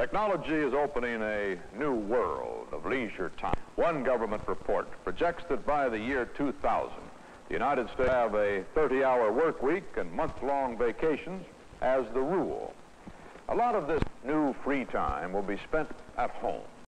Technology is opening a new world of leisure time. One government report projects that by the year 2000, the United States will have a 30-hour work week and month-long vacations as the rule. A lot of this new free time will be spent at home.